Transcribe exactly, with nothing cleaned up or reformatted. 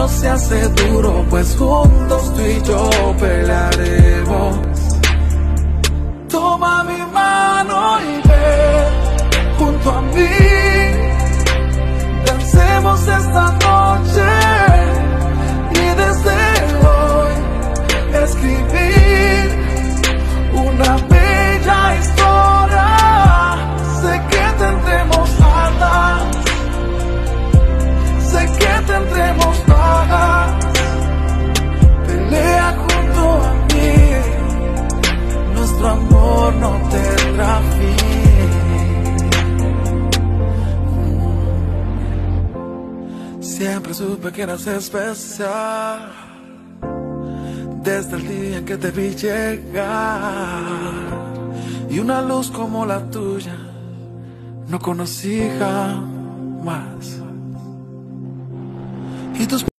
camino se hace duro, pues juntos tú y yo pelearemos. Toma mi mano y ven junto a mí, dancemos esta noche y desde hoy escribir una bella historia. Sé que tendremos alas, sé que tendremos vagas. Pelea junto a mí, nuestro amor no tendrá fin. Siempre supe que eras especial, desde el día en que te vi llegar. Y una luz como la tuya no conocí jamás. Y tus